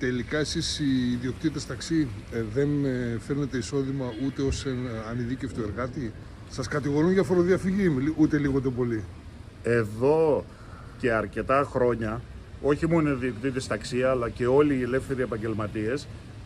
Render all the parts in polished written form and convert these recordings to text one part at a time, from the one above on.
Τελικά εσείς οι ιδιοκτήτες ταξί δεν φέρνετε εισόδημα ούτε ως ανειδίκευτο εργάτη? Σας κατηγορούν για φοροδιαφυγή, ούτε λίγο το πολύ? Εδώ και αρκετά χρόνια, όχι μόνο οι ιδιοκτήτες ταξί, αλλά και όλοι οι ελεύθεροι επαγγελματίες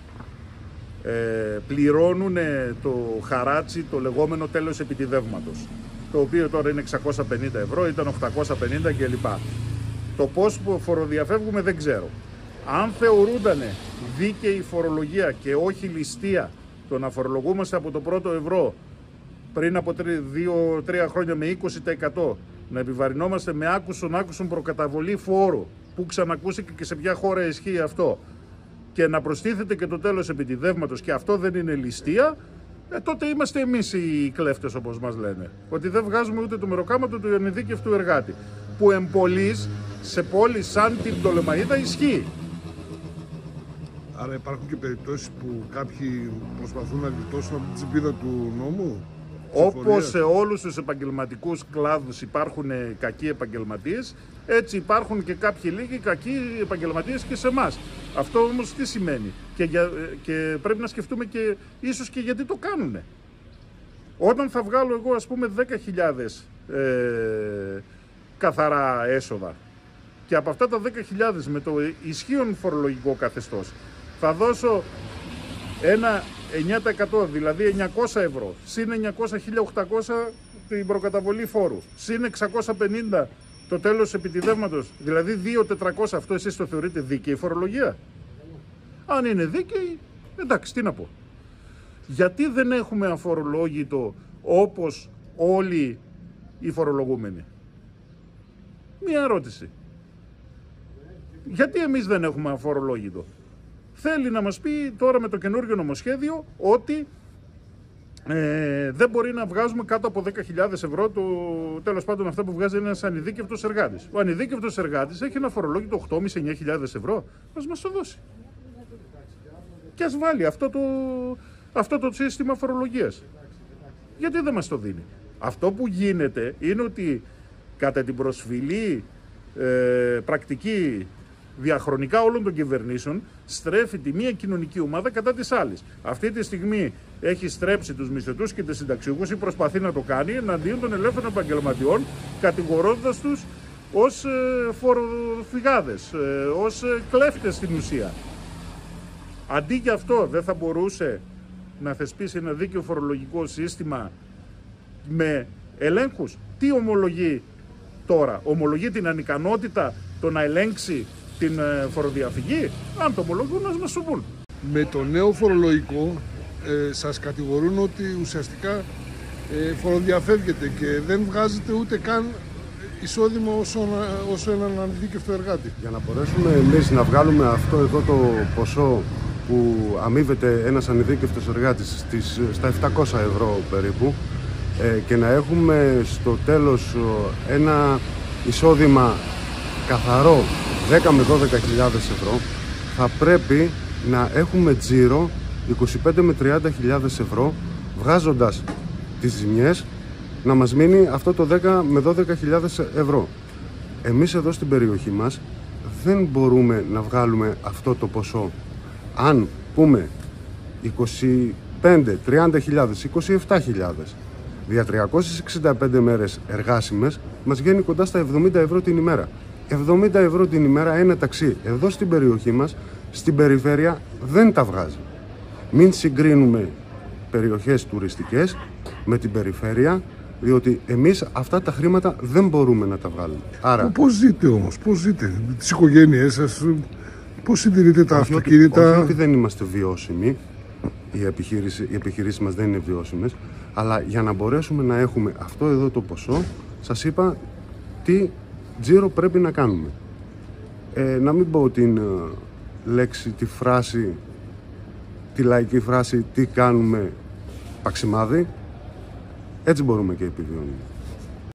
πληρώνουν το χαράτσι, το λεγόμενο τέλος επιτιδεύματος, το οποίο τώρα είναι 650 ευρώ, ήταν 850 κλπ. Το πώς φοροδιαφεύγουμε δεν ξέρω. Αν θεωρούνταν δίκαιη φορολογία και όχι ληστεία το να φορολογούμαστε από το πρώτο ευρώ πριν από 2-3 χρόνια με 20%, να επιβαρυνόμαστε με άκουσον προκαταβολή φόρου, που ξανακούστηκε και σε ποια χώρα ισχύει αυτό, και να προστίθεται και το τέλος επιτιδεύματος και αυτό δεν είναι ληστεία, τότε είμαστε εμείς οι κλέφτες, όπως μας λένε. Ότι δεν βγάζουμε ούτε το μεροκάματο του ανειδίκευτου εργάτη, που εμπολής σε πόλεις σαν την Πτολεμαΐδα ισχύει. Άρα υπάρχουν και περιπτώσεις που κάποιοι προσπαθούν να γλιτώσουν από την τσιπίδα του νόμου? Όπως σε όλους τους επαγγελματικούς κλάδους υπάρχουν κακοί επαγγελματίες, έτσι υπάρχουν και κάποιοι λίγοι κακοί επαγγελματίες και σε εμάς. Αυτό όμως τι σημαίνει? Και πρέπει να σκεφτούμε και ίσως και γιατί το κάνουνε. Όταν θα βγάλω εγώ ας πούμε 10.000 καθαρά έσοδα και από αυτά τα 10.000 με το ισχύον φορολογικό καθεστώς θα δώσω ένα 9%, δηλαδή 900 ευρώ, συν 900, 1.800 την προκαταβολή φόρου, συν 650 το τέλος επιτιδεύματος, δηλαδή 2.400, αυτό εσείς το θεωρείτε δίκαιη φορολογία? Αν είναι δίκαιη, εντάξει, τι να πω. Γιατί δεν έχουμε αφορολόγητο όπως όλοι οι φορολογούμενοι? Μία ερώτηση. Γιατί εμείς δεν έχουμε αφορολόγητο? Θέλει να μας πει τώρα με το καινούργιο νομοσχέδιο ότι δεν μπορεί να βγάζουμε κάτω από 10.000 ευρώ το τέλος πάντων αυτά που βγάζει ένας ανειδίκευτος εργάτης. Ο ανειδίκευτος εργάτης έχει ένα φορολόγητο 8.500-9.000 ευρώ. Ας μας το δώσει. Και ας βάλει αυτό το σύστημα φορολογίας. Γιατί δεν μας το δίνει? Αυτό που γίνεται είναι ότι κατά την προσφυλή πρακτική διαχρονικά όλων των κυβερνήσεων στρέφει τη μία κοινωνική ομάδα κατά της άλλης. Αυτή τη στιγμή έχει στρέψει τους μισθωτούς και τους συνταξιούχους ή προσπαθεί να το κάνει εναντίον των ελεύθερων επαγγελματιών, κατηγορώντας τους ως φοροφυγάδες, ως κλέφτες στην ουσία. Αντί για αυτό δεν θα μπορούσε να θεσπίσει ένα δίκαιο φορολογικό σύστημα με ελέγχους? Τι ομολογεί τώρα? Ομολογεί την ανικανότητα το να ελέγξει την φοροδιαφυγή? Αν το ομολογούν, να μας το πούν. Με το νέο φορολογικό σας κατηγορούν ότι ουσιαστικά φοροδιαφεύγετε και δεν βγάζετε ούτε καν εισόδημα όσο έναν ανειδίκευτο εργάτη. Για να μπορέσουμε εμείς να βγάλουμε αυτό εδώ το ποσό που αμείβεται ένας ανειδίκευτος εργάτης στα 700 ευρώ περίπου και να έχουμε στο τέλος ένα εισόδημα καθαρό 10 με 12.000 ευρώ, θα πρέπει να έχουμε τζίρο 25 με 30.000 ευρώ, βγάζοντας τις ζημιές να μας μείνει αυτό το 10 με 12.000 ευρώ. Εμείς εδώ στην περιοχή μας δεν μπορούμε να βγάλουμε αυτό το ποσό. Αν πούμε 25, 30.000, 27.000 δια 365 μέρες εργάσιμες, μας βγαίνει κοντά στα 70 ευρώ την ημέρα. 70 ευρώ την ημέρα ένα ταξί εδώ στην περιοχή μας, στην περιφέρεια, δεν τα βγάζει. Μην συγκρίνουμε περιοχές τουριστικές με την περιφέρεια, διότι εμείς αυτά τα χρήματα δεν μπορούμε να τα βγάλουμε. Άρα, πώς ζείτε όμως, πώς ζείτε, τις οικογένειές σας, πώς συντηρείτε τα αυτοκίνητα? Όχι ότι δεν είμαστε βιώσιμοι, οι επιχειρήσεις μας δεν είναι βιώσιμες, αλλά για να μπορέσουμε να έχουμε αυτό εδώ το ποσό, σας είπα τι τζίρο πρέπει να κάνουμε. Να μην πω την λέξη, τη φράση, τη λαϊκή φράση, τι κάνουμε παξιμάδι, έτσι μπορούμε και επιβιώνουμε.